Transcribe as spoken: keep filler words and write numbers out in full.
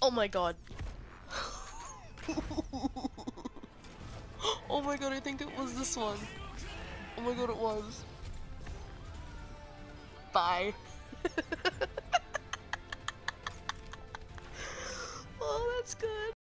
Oh my god. Oh my god, I think it was this one. Oh my god, it was. Bye. Oh, that's good.